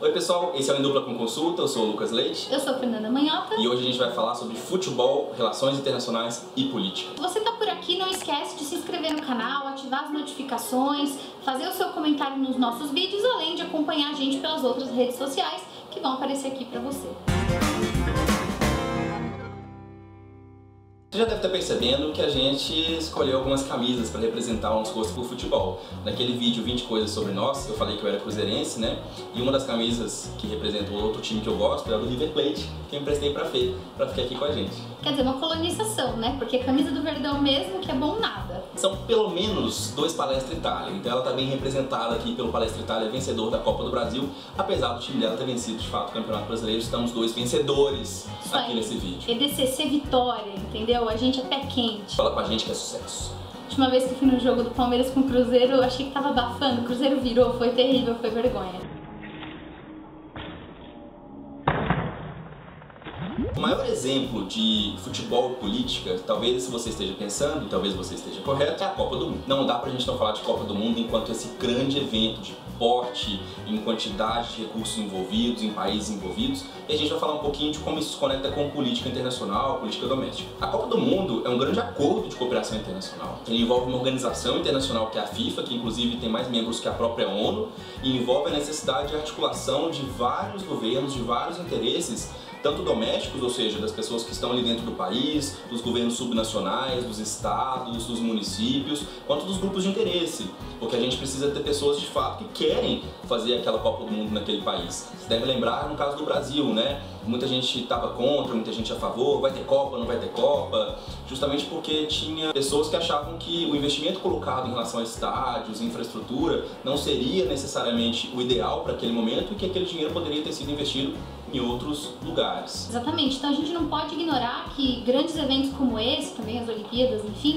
Oi pessoal, esse é o Em Dupla com Consulta, eu sou o Lucas Leite. Eu sou a Fernanda Manhota. E hoje a gente vai falar sobre futebol, relações internacionais e política. Se você tá por aqui, não esquece de se inscrever no canal, ativar as notificações, fazer o seu comentário nos nossos vídeos, além de acompanhar a gente pelas outras redes sociais que vão aparecer aqui pra você. Você já deve estar percebendo que a gente escolheu algumas camisas para representar o nosso gosto por futebol. Naquele vídeo 20 coisas sobre nós, eu falei que eu era cruzeirense, né? E uma das camisas que representa o outro time que eu gosto é a do River Plate, que eu emprestei pra Fê, pra ficar aqui com a gente. Quer dizer, uma colonização, né? Porque a camisa do Verdão mesmo, que é bom nada. São pelo menos 2 Palestra Itália, então ela tá bem representada aqui pelo Palestra Itália, vencedor da Copa do Brasil. Apesar do time dela ter vencido de fato o Campeonato Brasileiro, estamos 2 vencedores aqui nesse vídeo. EDCC Vitória, entendeu? A gente é pé quente. Fala com a gente que é sucesso. A última vez que eu fui no jogo do Palmeiras com o Cruzeiro, eu achei que tava abafando. O Cruzeiro virou, foi terrível, foi vergonha. O maior exemplo de futebol política, talvez se você esteja pensando, e talvez você esteja correto, é a Copa do Mundo. Não dá pra gente não falar de Copa do Mundo enquanto esse grande evento de porte, em quantidade de recursos envolvidos, em países envolvidos, e a gente vai falar um pouquinho de como isso se conecta com política internacional, política doméstica. A Copa do Mundo é um grande acordo de cooperação internacional. Ele envolve uma organização internacional que é a FIFA, que inclusive tem mais membros que a própria ONU, e envolve a necessidade de articulação de vários governos, de vários interesses, tanto domésticos, ou seja, das pessoas que estão ali dentro do país, dos governos subnacionais, dos estados, dos municípios, quanto dos grupos de interesse, porque a gente precisa ter pessoas de fato que querem fazer aquela Copa do Mundo naquele país. Você deve lembrar no caso do Brasil, né? Muita gente estava contra, muita gente a favor, vai ter Copa, não vai ter Copa, justamente porque tinha pessoas que achavam que o investimento colocado em relação a estádios, infraestrutura, não seria necessariamente o ideal para aquele momento e que aquele dinheiro poderia ter sido investido em outros lugares. Exatamente, então a gente não pode ignorar que grandes eventos como esse, também as Olimpíadas, enfim,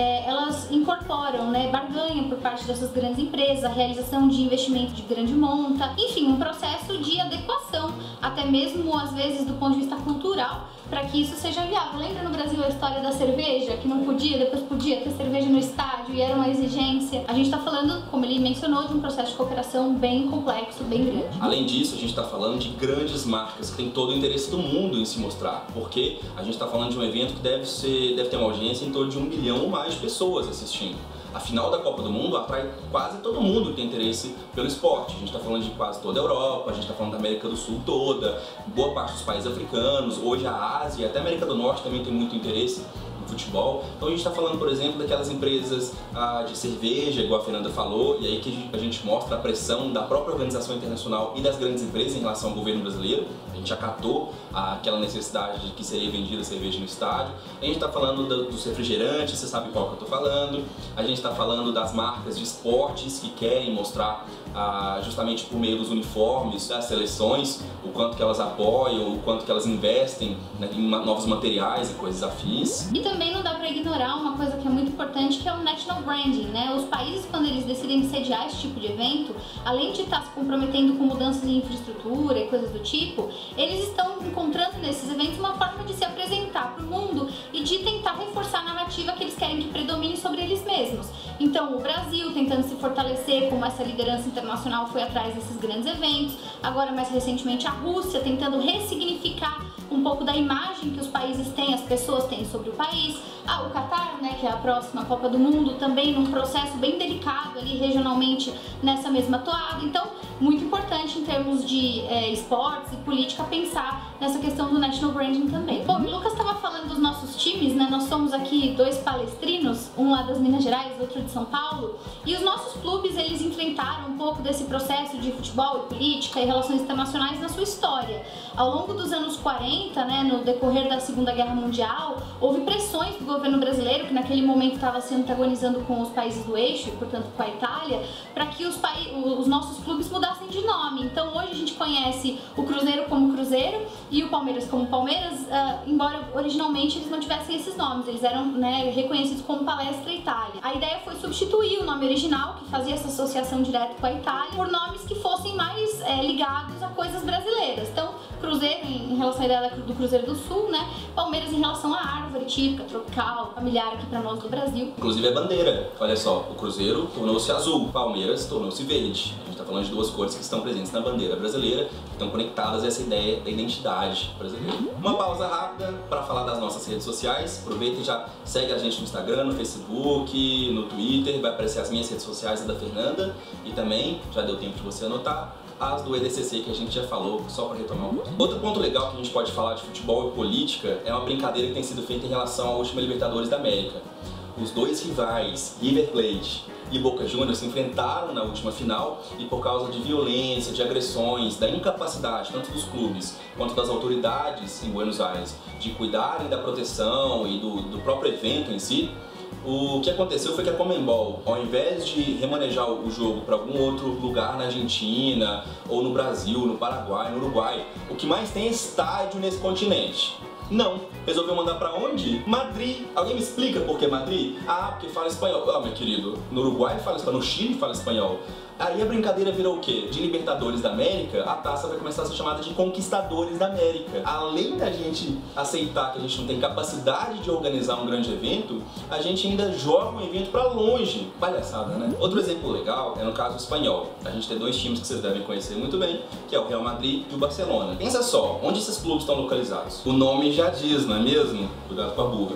elas incorporam, né, barganha por parte dessas grandes empresas, a realização de investimento de grande monta, enfim, um processo de adequação, até mesmo às vezes do ponto de vista cultural, para que isso seja viável. Lembra no Brasil a história da cerveja, que não podia, depois podia ter cerveja no estádio e era uma exigência? A gente está falando, como ele mencionou, de um processo de cooperação bem complexo, bem grande. Além disso, a gente está falando de grandes marcas que tem todo o interesse do mundo em se mostrar, porque a gente está falando de um evento que deve ter uma audiência em torno de 1 milhão ou mais de pessoas assistindo. A final da Copa do Mundo atrai quase todo mundo que tem interesse pelo esporte. A gente está falando de quase toda a Europa, a gente está falando da América do Sul toda, boa parte dos países africanos, hoje a Ásia, até a América do Norte também tem muito interesse no futebol. Então a gente está falando, por exemplo, daquelas empresas de cerveja, igual a Fernanda falou, e aí que a gente mostra a pressão da própria organização internacional e das grandes empresas em relação ao governo brasileiro. A gente acatou aquela necessidade de que seria vendida cerveja no estádio. A gente está falando dos refrigerantes, você sabe qual que eu estou falando. A gente está falando das marcas de esportes que querem mostrar justamente por meio dos uniformes das seleções o quanto que elas apoiam, o quanto que elas investem, né, em novos materiais e coisas afins. E também não dá para ignorar uma coisa que é muito importante, que é o national branding, né? Os países, quando eles decidem sediar esse tipo de evento, além de estar se comprometendo com mudanças em infraestrutura e coisas do tipo, eles estão encontrando nesses eventos uma forma de se apresentar para o mundo e de tentar reforçar a narrativa que eles querem que predomine sobre eles mesmos. Então, o Brasil tentando se fortalecer como essa liderança internacional foi atrás desses grandes eventos, agora mais recentemente a Rússia tentando ressignificar um pouco da imagem que os países têm, as pessoas têm sobre o país. O Catar, né, que é a próxima Copa do Mundo, também num processo bem delicado ali regionalmente nessa mesma toada. Então, muito importante em termos de esportes e política pensar nessa questão do national branding também. Bom, o Lucas estava falando dos nossos times, né? Nós somos aqui 2 palestrinos, um lá das Minas Gerais, outro de São Paulo, e os nossos clubes, eles enfrentaram um pouco desse processo de futebol e política e relações internacionais na sua história. Ao longo dos anos 40, né, no decorrer da Segunda Guerra Mundial, houve pressões do governo brasileiro, que naquele momento estava se antagonizando com os países do eixo, e portanto com a Itália, para que os nossos clubes mudassem de nome. Então hoje a gente conhece o Cruzeiro como Cruzeiro e o Palmeiras como Palmeiras, embora originalmente eles não tivessem esses nomes, eles eram, né, reconhecidos como Palestra Itália. A ideia foi substituir o nome original, que fazia essa associação direta com a Itália, por nomes que fossem mais ligados a coisas brasileiras. Então, Cruzeiro em relação à ideia do Cruzeiro do Sul, né? Palmeiras em relação à árvore típica, tropical, familiar aqui pra nós do Brasil. Inclusive é bandeira. Olha só, o Cruzeiro tornou-se azul, o Palmeiras tornou-se verde. A gente tá falando de duas cores que estão presentes na bandeira brasileira, que estão conectadas a essa ideia da identidade brasileira. Uma pausa rápida para falar das nossas redes sociais. Aproveita e já segue a gente no Instagram, no Facebook, no Twitter. Vai aparecer as minhas redes sociais, a da Fernanda. E também, já deu tempo de você anotar, as do EDCC que a gente já falou, só para retomar um pouco. Outro ponto legal que a gente pode falar de futebol e política é uma brincadeira que tem sido feita em relação à última Libertadores da América. Os dois rivais, River Plate e Boca Juniors, se enfrentaram na última final e por causa de violência, de agressões, da incapacidade tanto dos clubes quanto das autoridades em Buenos Aires de cuidarem da proteção e do próprio evento em si, o que aconteceu foi que a Conmebol, ao invés de remanejar o jogo para algum outro lugar na Argentina, ou no Brasil, no Paraguai, no Uruguai, o que mais tem é estádio nesse continente. Não. Resolveu mandar pra onde? Madrid. Alguém me explica por que Madrid? Ah, porque fala espanhol. Ah, meu querido, no Uruguai fala espanhol, no Chile fala espanhol. Aí a brincadeira virou o quê? De Libertadores da América, a taça vai começar a ser chamada de Conquistadores da América. Além da gente aceitar que a gente não tem capacidade de organizar um grande evento, a gente ainda joga um evento pra longe. Palhaçada, né? Outro exemplo legal é no caso espanhol. A gente tem dois times que vocês devem conhecer muito bem, que é o Real Madrid e o Barcelona. Pensa só, onde esses clubes estão localizados? O nome já diz, não é mesmo? Cuidado com a burra.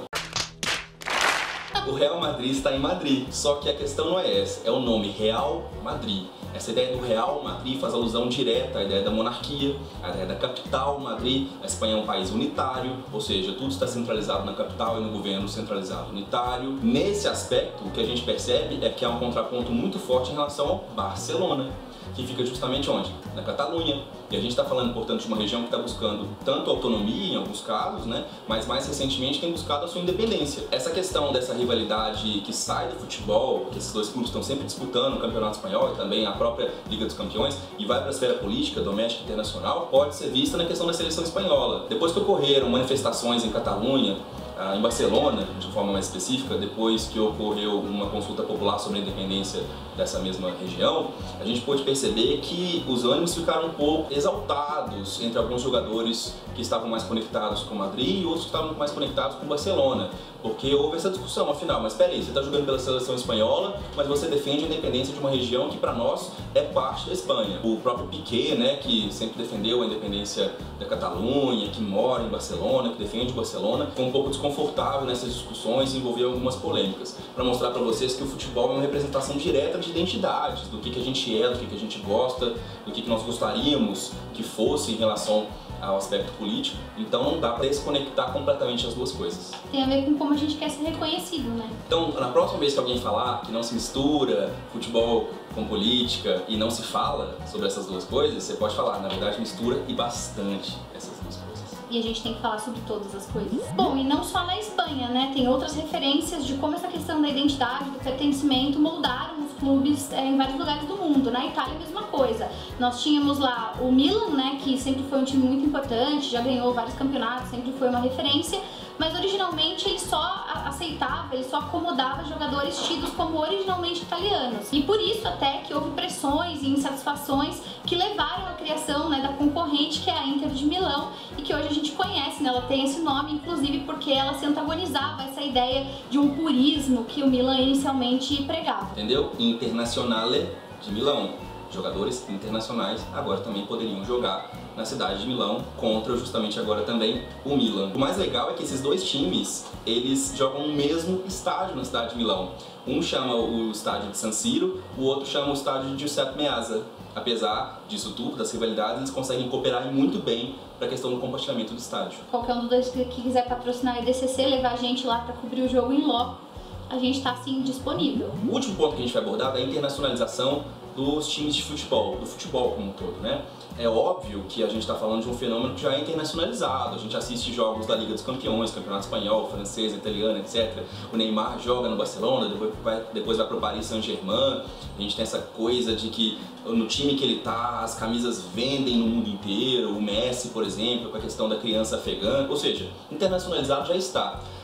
O Real Madrid está em Madrid, só que a questão não é essa, é o nome Real Madrid. Essa ideia do Real Madrid faz alusão direta à ideia da monarquia, à ideia da capital Madrid. A Espanha é um país unitário, ou seja, tudo está centralizado na capital e no governo centralizado unitário. Nesse aspecto, o que a gente percebe é que há um contraponto muito forte em relação ao Barcelona, que fica justamente onde? Na Catalunha. E a gente está falando, portanto, de uma região que está buscando tanto autonomia em alguns casos, né, mas mais recentemente tem buscado a sua independência. Essa questão dessa rivalidade que sai do futebol, que esses dois clubes estão sempre disputando o Campeonato Espanhol e também a própria Liga dos Campeões, e vai para a esfera política, doméstica e internacional, pode ser vista na questão da seleção espanhola. Depois que ocorreram manifestações em Catalunha, em Barcelona, de forma mais específica, depois que ocorreu uma consulta popular sobre a independência dessa mesma região, a gente pôde perceber que os ânimos ficaram um pouco exaltados entre alguns jogadores que estavam mais conectados com Madrid e outros que estavam mais conectados com Barcelona, porque houve essa discussão, afinal, mas peraí, você está jogando pela seleção espanhola, mas você defende a independência de uma região que para nós é parte da Espanha. O próprio Piqué, né, que sempre defendeu a independência da Catalunha, que mora em Barcelona, que defende Barcelona, ficou um pouco desconfortável nessas discussões e envolveu algumas polêmicas, para mostrar para vocês que o futebol é uma representação direta de identidades, do que a gente é, do que a gente gosta, do que nós gostaríamos que fosse em relação ao aspecto político, então não dá para desconectar completamente as duas coisas. Tem a ver com como a gente quer ser reconhecido, né? Então, na próxima vez que alguém falar que não se mistura futebol com política e não se fala sobre essas duas coisas, você pode falar, na verdade mistura e bastante essas duas coisas. E a gente tem que falar sobre todas as coisas. Bom, e não só na Espanha, né? Tem outras referências de como essa questão da identidade, do pertencimento moldaram os clubes em vários lugares do mundo. Na Itália, a mesma coisa. Nós tínhamos lá o Milan, né? Que sempre foi um time muito importante, já ganhou vários campeonatos, sempre foi uma referência. Mas originalmente ele só aceitava, ele só acomodava jogadores tidos como originalmente italianos. E por isso até que houve pressões e insatisfações que levaram à criação, né, da concorrente, que é a Inter de Milão, e que hoje a gente conhece, né? Ela tem esse nome inclusive porque ela se antagonizava a essa ideia de um purismo que o Milan inicialmente pregava. Entendeu? Internazionale de Milão. Jogadores internacionais agora também poderiam jogar na cidade de Milão contra justamente agora também o Milan. O mais legal é que esses dois times, eles jogam no mesmo estádio na cidade de Milão. Um chama o estádio de San Siro, o outro chama o estádio de Giuseppe Meazza. Apesar disso tudo, das rivalidades, eles conseguem cooperar muito bem para a questão do compartilhamento do estádio. Qualquer um dos dois que quiser patrocinar o EDCC, levar a gente lá para cobrir o jogo em loco, a gente está assim disponível. O último ponto que a gente vai abordar é a internacionalização dos times de futebol, do futebol como um todo, né? É óbvio que a gente está falando de um fenômeno que já é internacionalizado. A gente assiste jogos da Liga dos Campeões, Campeonato Espanhol, francês, italiano, etc. O Neymar joga no Barcelona, depois vai para o Paris Saint-Germain. A gente tem essa coisa de que no time que ele tá, as camisas vendem no mundo inteiro. O Messi, por exemplo, com a questão da criança afegã. Ou seja, internacionalizado já está.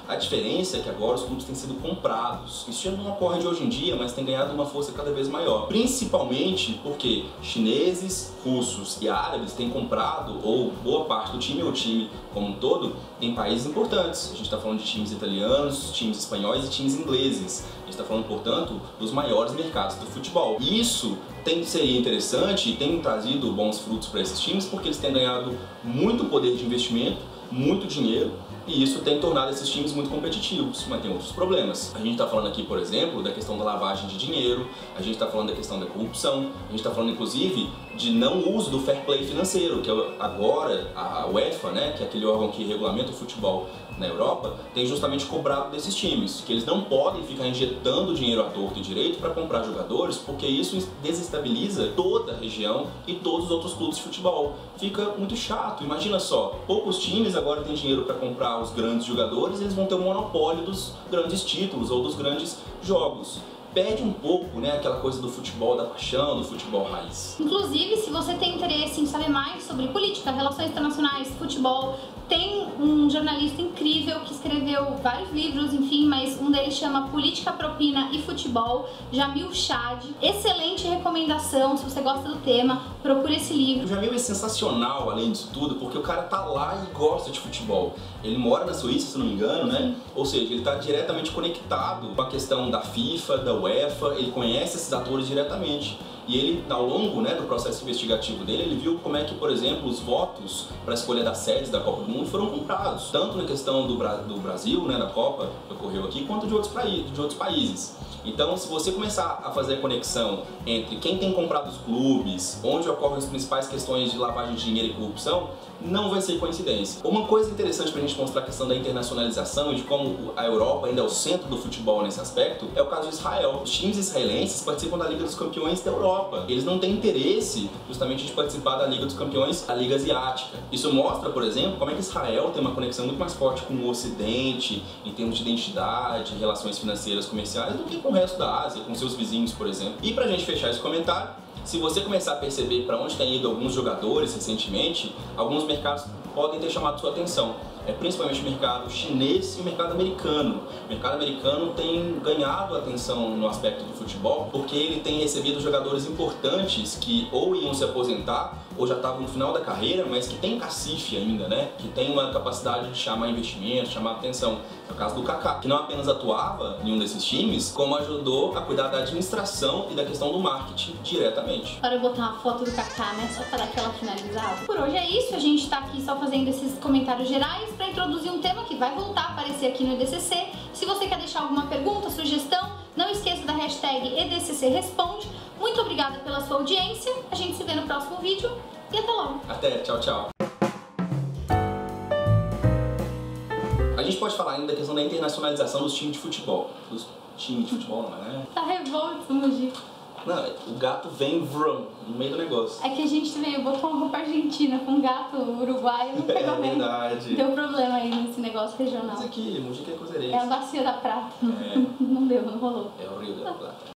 A diferença é que agora os clubes têm sido comprados. Isso já não ocorre de hoje em dia, mas tem ganhado uma força cada vez maior. Principalmente porque chineses, russos e árabes têm comprado, ou boa parte do time, ou time como um todo, em países importantes. A gente está falando de times italianos, times espanhóis e times ingleses. A gente está falando, portanto, dos maiores mercados do futebol. E isso seria interessante e tem trazido bons frutos para esses times porque eles têm ganhado muito poder de investimento, muito dinheiro, e isso tem tornado esses times muito competitivos, mas tem outros problemas. A gente está falando aqui, por exemplo, da questão da lavagem de dinheiro, a gente está falando da questão da corrupção, a gente está falando, inclusive, de não uso do fair play financeiro, que agora a UEFA, né, que é aquele órgão que regulamenta o futebol na Europa, tem justamente cobrado desses times, que eles não podem ficar injetando dinheiro à torta e direito para comprar jogadores, porque isso desestabiliza toda a região e todos os outros clubes de futebol. Fica muito chato, imagina só, poucos times agora têm dinheiro para comprar os grandes jogadores e eles vão ter o monopólio dos grandes títulos ou dos grandes jogos. Perde um pouco, né, aquela coisa do futebol da paixão, do futebol raiz. Inclusive, se você tem interesse em saber mais sobre política, relações internacionais, futebol, tem um jornalista incrível que escreveu vários livros, enfim, mas um deles chama Política, Propina e Futebol, Jamil Chad. Excelente recomendação, se você gosta do tema, procure esse livro. O Jamil é sensacional, além disso tudo, porque o cara tá lá e gosta de futebol. Ele mora na Suíça, se não me engano, né? Ou seja, ele tá diretamente conectado com a questão da FIFA, da UEFA, ele conhece esses atores diretamente. E ele, ao longo, né, do processo investigativo dele, ele viu como é que, por exemplo, os votos para a escolha das sedes da Copa do Mundo foram comprados. Tanto na questão do Brasil, né, da Copa, que ocorreu aqui, quanto de outros países. Então, se você começar a fazer a conexão entre quem tem comprado os clubes, onde ocorrem as principais questões de lavagem de dinheiro e corrupção, não vai ser coincidência. Uma coisa interessante para a gente mostrar a questão da internacionalização e de como a Europa ainda é o centro do futebol nesse aspecto é o caso de Israel. Os times israelenses participam da Liga dos Campeões da Europa. Eles não têm interesse justamente de participar da Liga dos Campeões, a Liga Asiática. Isso mostra, por exemplo, como é que Israel tem uma conexão muito mais forte com o Ocidente, em termos de identidade, relações financeiras, comerciais, do que com o resto da Ásia, com seus vizinhos, por exemplo. E pra gente fechar esse comentário, se você começar a perceber para onde têm ido alguns jogadores recentemente, alguns mercados podem ter chamado sua atenção. Principalmente o mercado chinês e o mercado americano. O mercado americano tem ganhado atenção no aspecto do futebol porque ele tem recebido jogadores importantes que ou iam se aposentar ou já estavam no final da carreira, mas que tem cacife ainda, né? Que tem uma capacidade de chamar investimento, chamar atenção. É o caso do Kaká, que não apenas atuava em um desses times, como ajudou a cuidar da administração e da questão do marketing diretamente. Para eu botar uma foto do Kaká, né? Só para dar aquela finalizada. Por hoje é isso, a gente tá aqui só fazendo esses comentários gerais para introduzir um tema que vai voltar a aparecer aqui no EDCC. Se você quer deixar alguma pergunta, sugestão, não esqueça da hashtag EDCC Responde. Muito obrigada pela sua audiência, a gente se vê no próximo vídeo e até logo. Até, tchau, tchau. A gente pode falar ainda da questão da internacionalização dos times de futebol. Dos times de futebol não, né? Tá revolto, Mogi. Não, o gato vem vrum, no meio do negócio. É que a gente veio, botou uma roupa argentina com um gato uruguaio, não pegou bem. Verdade. Deu problema aí nesse negócio regional. Mas aqui, Mogi que é cruzeirense. É a bacia da prata. É. Não deu, não rolou. É o Rio da Plata.